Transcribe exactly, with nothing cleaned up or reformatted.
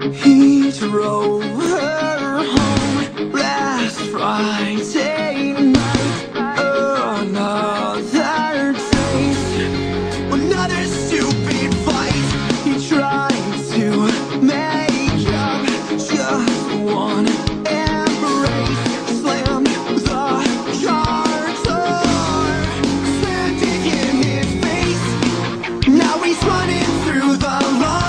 He drove her home last Friday night. Another taste, another stupid fight. He tried to make up, just one embrace. Slammed the car door, slammed it in his face. Now he's running through the line.